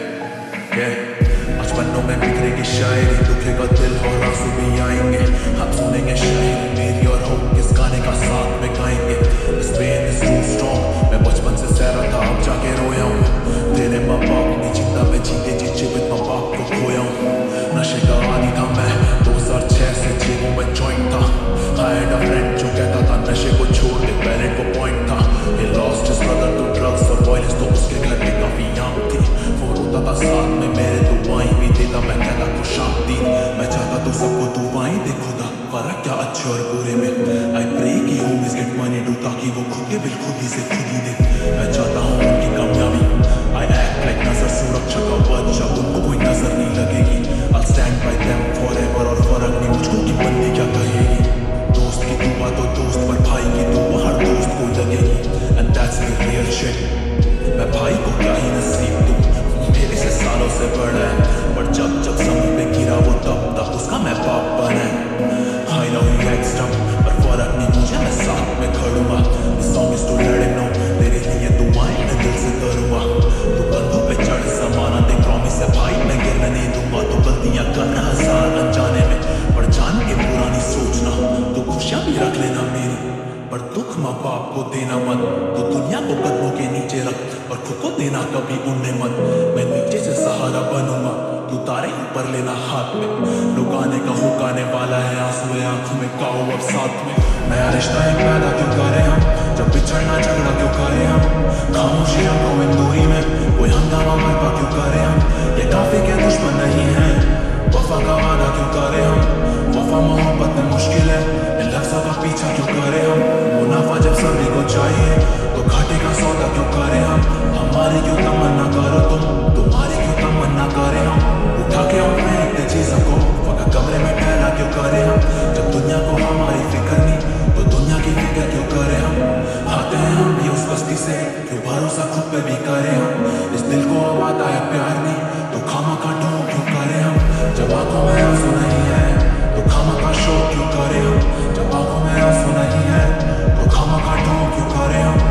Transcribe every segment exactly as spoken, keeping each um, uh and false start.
yeah. आज पन्नों में बिखरेगी शायरी, दुखेगा दिल और आंसू भी आएंगे। हम सुनेंगे शायरी मेरी और हम किस गाने का साथ में गाएंगे। This pain is too strong, मैं बचपन से सह रहा था अब जाके रोया हूँ। तेरे माँ बाप नहीं जिंदा, मैं जीते जी जीवित माँ बाप को खोया हूँ। नशे का आदी था मैं, दो हजार छह से जेबों में जॉइंट था। I had a friend जो कहता था नशे को छोड़ दे, पहले को पॉइंट था। He lost his brother to drugs और violence, तो उसके घर में काफी आम थी। वो रोता था साथ में मेरे, दुआएं भी देता, मैं कहता खुश शांति। मैं चाहता तो सबको दुआएं दे खुदा, फर्क क्या अच्छे और बुरे में। I pray कि homies get money do, ताकि वो खुद के बिल खुद ही से खुद ही दे। मैं चाहता हूँ उनकी कामयाबी, I act like नजर सुरक्षा का बच्चा, उनको कोई नजर नहीं लगेगी। I'll stand by them forever, और फर्क नहीं मुझको कि बंदी क्या कहेगी। दोस्त की दुआ तो दोस्त, पर भाई की दुआ हर दोस्त को लगेगी। And that's the real shit, मैं भाई को क्या ही नसीब दूँ, मेरे से सालों से बड़ा है, पर जब जब समय पे गिरा वो तब तब उसका मैं बाप बना है। I know he acts dumb, पर फर्क नहीं मुझे, मैं साथ में खड़ूंगा। This song is to let him know, तेरे लिए दुआएं मैं दिल से करूंगा। तू कंधों पे चढ़ समाना दे, प्रॉमिस है भाई मैं गिरने नहीं दूंगा। तो गलतियां करना हजार अनजाने में, पर जान के पुरानी सोचना। तो खुशियां भी रख लेना मेरी, पर दुख माँ बाप को देना मत। तो दुनिया को कदमों के नीचे रख, और खुद को देना कभी उन्हें मत। मैं नीचे से सहारा बनूंगा, तू तारे ऊपर लेना हाथ में। लुकाने का हुकाने वाला है आंसू आंखों में, काओ अब साथ में। नया रिश्ता एक पैदा क्यों करें हम, जब बिछड़ना झगड़ा क्यों करें हम। खामोशियां को इन दूरी में, कोई हंगामा बर्पा क्यों करें हम। ये काफी के दुश्मन नहीं है, वफा का वादा क्यों करें हम। वफा मोहब्बत में मुश्किल है, इन लफ्ज़ों का पीछा क्यों करें हम। मुनाफा जब सभी को चाहिए, तो घाटे का सौदा क्यों करें हम। हमारी क्यों तमन्ना करो तुम, तुम्हारी क्यों तमन्ना करें हम। उठा के हम फेंकते चीजों को, वक्त कमरे में ठहरा क्यों करें हम। जब दुनिया को हमारी फिक्र नहीं, तो दुनिया की फिक्र क्यों करें हम। आते हैं हम भी उस बस्ती से, क्यों भरोसा खुद पे भी करें हम। इस दिल को अब आता है प्यार नहीं, तो खामा का ढो क्यों करें हम। जब आंखों में आंसू नहीं है, तो खामा का शो क्यों करें हम। जब आंखों में आंसू नहीं है, तो खामा का ढो क्यों करें हम।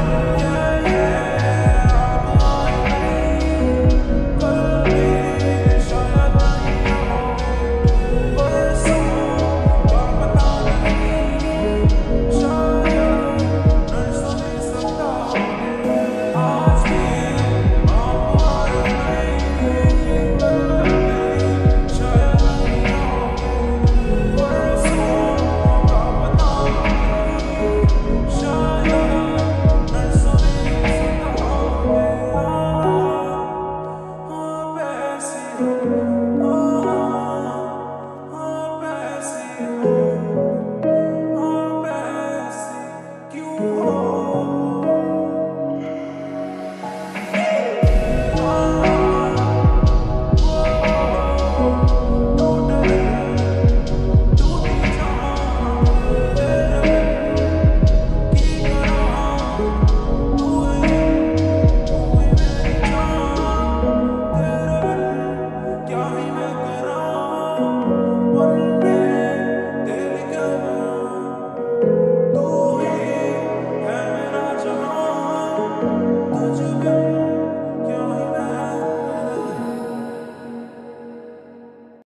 Thank you.